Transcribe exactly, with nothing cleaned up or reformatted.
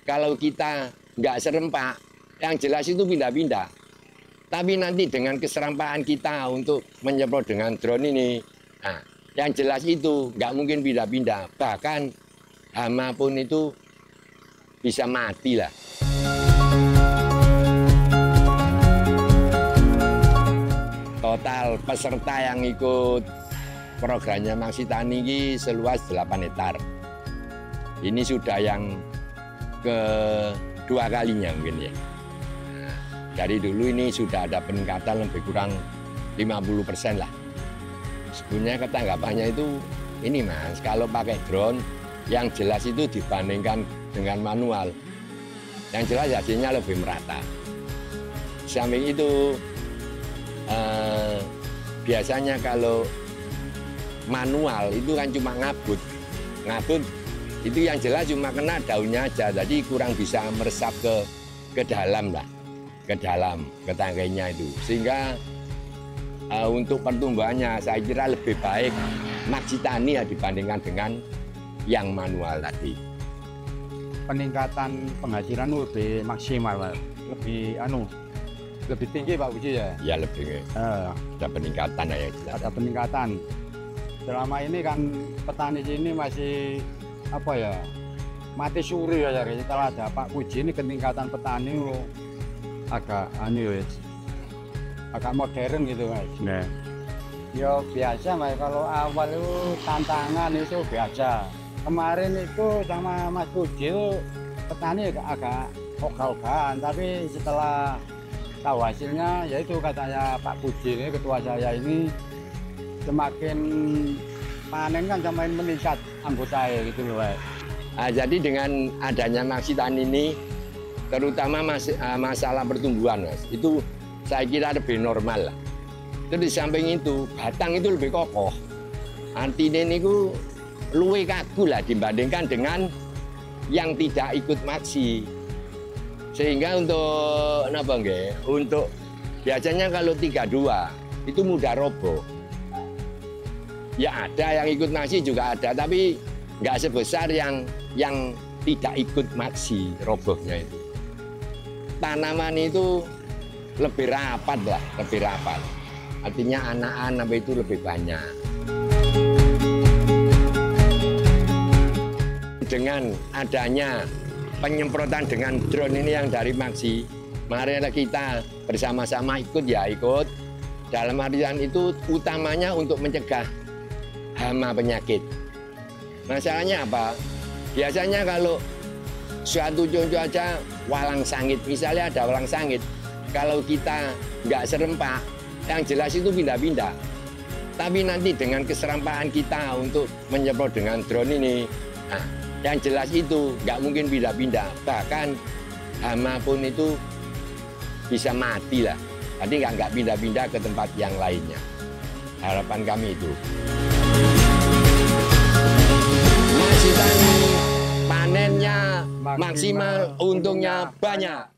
kalau kita nggak serempak, yang jelas itu pindah-pindah. Tapi nanti dengan keserampaan kita untuk menyemprot dengan drone ini, nah, yang jelas itu nggak mungkin pindah-pindah. Bahkan hama pun itu bisa mati lah. Total peserta yang ikut programnya Maksitani ini seluas delapan hektar. Ini sudah yang kedua kalinya mungkin ya. Nah, dari dulu ini sudah ada peningkatan lebih kurang lima puluh persen lah. Sebenarnya ketanggapannya itu ini Mas, kalau pakai drone yang jelas itu dibandingkan dengan manual, yang jelas hasilnya lebih merata. Samping itu eh, biasanya kalau manual itu kan cuma ngabut, ngabut itu yang jelas cuma kena daunnya aja, jadi kurang bisa meresap ke ke dalam lah, ke dalam ke tangkainya itu, sehingga uh, untuk pertumbuhannya saya kira lebih baik Maksitani ya dibandingkan dengan yang manual tadi. Peningkatan penghasilan lebih maksimal, lebih anu, lebih tinggi Pak Puji ya? Ya lebih, uh, ada peningkatan ya. Ada peningkatan. Selama ini kan petani sini masih apa ya, mati suri ya. Setelah ada Pak Puji ini peningkatan petani agak anu ya, agak modern gitu Mas. Nah. Ya biasa Mas, kalau awal itu tantangan itu biasa. Kemarin itu sama Mas Puji itu petani agak, agak ogah-ogahan, tapi setelah tahu hasilnya, yaitu katanya Pak Puji ini, ketua saya ini, semakin panen kan semakin meningkat anggota gitu loh. Nah, jadi dengan adanya Maksitani ini, terutama mas, masalah pertumbuhan Mas, itu saya kira lebih normal lah. Terus di samping itu, batang itu lebih kokoh. Artinya ini ku luwe kagu lah dibandingkan dengan yang tidak ikut Maksi. Sehingga untuk apa enggak? Untuk biasanya kalau tiga dua itu mudah roboh. Ya ada yang ikut Maksi juga ada, tapi nggak sebesar yang yang tidak ikut Maksi robohnya itu. Tanaman itu lebih rapat lah, lebih rapat. Artinya anak-anak itu lebih banyak. Dengan adanya penyemprotan dengan drone ini yang dari Maksi, mari kita bersama-sama ikut ya ikut. Dalam artian itu utamanya untuk mencegah hama penyakit. Masalahnya apa? Biasanya kalau suatu cuaca walang sangit, misalnya ada walang sangit, kalau kita nggak serempak, yang jelas itu pindah-pindah. Tapi nanti dengan keserampaan kita untuk menyemprot dengan drone ini, nah, yang jelas itu nggak mungkin pindah-pindah. Bahkan hama pun itu bisa mati lah. Jadi nggak nggak pindah-pindah ke tempat yang lainnya. Harapan kami itu. Maksitani panennya maksimal, untungnya banyak.